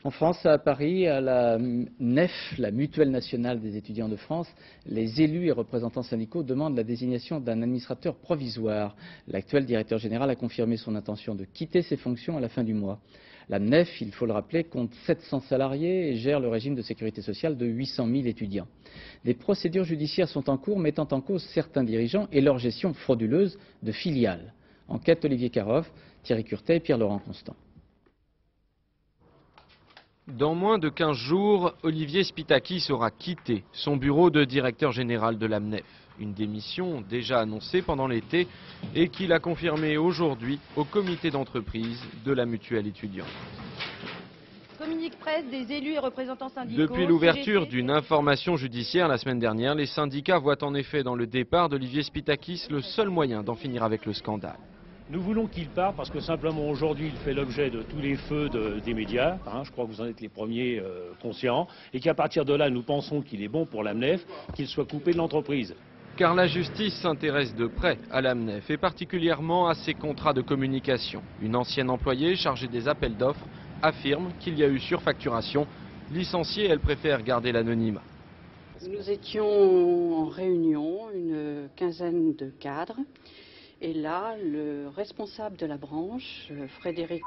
En France, à Paris, à la NEF, la Mutuelle nationale des étudiants de France, les élus et représentants syndicaux demandent la désignation d'un administrateur provisoire. L'actuel directeur général a confirmé son intention de quitter ses fonctions à la fin du mois. La NEF, il faut le rappeler, compte 700 salariés et gère le régime de sécurité sociale de 800 000 étudiants. Des procédures judiciaires sont en cours mettant en cause certains dirigeants et leur gestion frauduleuse de filiales. Enquête Olivier Caroff, Thierry Curtet et Pierre-Laurent Constant. Dans moins de 15 jours, Olivier Spytakis aura quitté son bureau de directeur général de l'AMNEF. Une démission déjà annoncée pendant l'été et qu'il a confirmée aujourd'hui au comité d'entreprise de la mutuelle étudiante. Communique presse des élus et représentants syndicaux. Depuis l'ouverture d'une information judiciaire la semaine dernière, les syndicats voient en effet dans le départ d'Olivier Spytakis le seul moyen d'en finir avec le scandale. Nous voulons qu'il parte parce que simplement aujourd'hui il fait l'objet de tous les feux des médias, je crois que vous en êtes les premiers conscients, et qu'à partir de là nous pensons qu'il est bon pour l'AMNEF qu'il soit coupé de l'entreprise. Car la justice s'intéresse de près à l'AMNEF et particulièrement à ses contrats de communication. Une ancienne employée chargée des appels d'offres affirme qu'il y a eu surfacturation. Licenciée, elle préfère garder l'anonymat. Nous étions en réunion, une quinzaine de cadres. Et là, le responsable de la branche, Frédéric,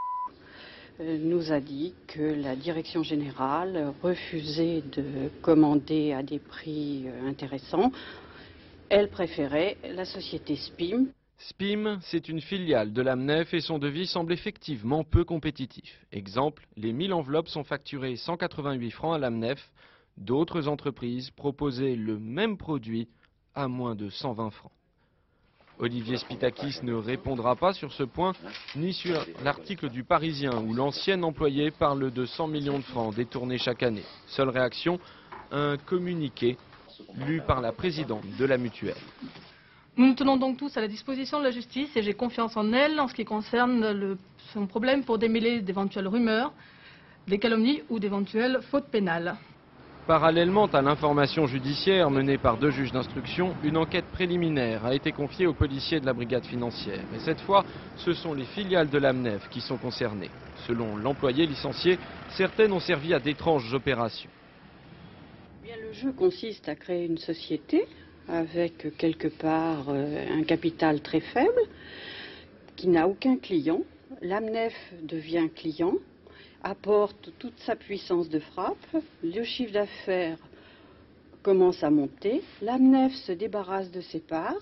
nous a dit que la direction générale refusait de commander à des prix intéressants. Elle préférait la société SPIM. SPIM, c'est une filiale de l'AMNEF et son devis semble effectivement peu compétitif. Exemple, les 1000 enveloppes sont facturées 188 francs à l'AMNEF. D'autres entreprises proposaient le même produit à moins de 120 francs. Olivier Spytakis ne répondra pas sur ce point, ni sur l'article du Parisien où l'ancien employé parle de 100 millions de francs détournés chaque année. Seule réaction, un communiqué lu par la présidente de la mutuelle. Nous nous tenons donc tous à la disposition de la justice et j'ai confiance en elle en ce qui concerne son problème pour démêler d'éventuelles rumeurs, des calomnies ou d'éventuelles fautes pénales. Parallèlement à l'information judiciaire menée par 2 juges d'instruction, une enquête préliminaire a été confiée aux policiers de la brigade financière. Et cette fois, ce sont les filiales de l'AMNEF qui sont concernées. Selon l'employé licencié, certaines ont servi à d'étranges opérations. Bien, le jeu consiste à créer une société avec quelque part un capital très faible, qui n'a aucun client. L'AMNEF devient client, apporte toute sa puissance de frappe, le chiffre d'affaires commence à monter, l'AMNEF se débarrasse de ses parts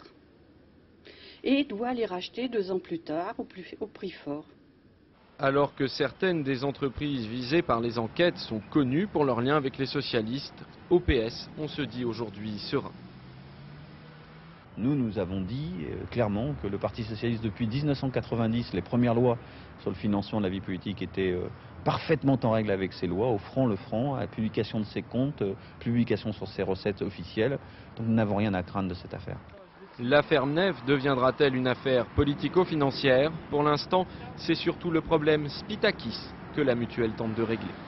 et doit les racheter 2 ans plus tard au prix fort. Alors que certaines des entreprises visées par les enquêtes sont connues pour leur lien avec les socialistes, au PS, on se dit aujourd'hui serein. Nous avons dit clairement que le Parti socialiste, depuis 1990, les premières lois sur le financement de la vie politique étaient parfaitement en règle avec ces lois, au franc le franc, à la publication de ses comptes, publication sur ses recettes officielles. Donc nous n'avons rien à craindre de cette affaire. L'affaire AMNEF deviendra-t-elle une affaire politico-financière? Pour l'instant, c'est surtout le problème Spytakis que la mutuelle tente de régler.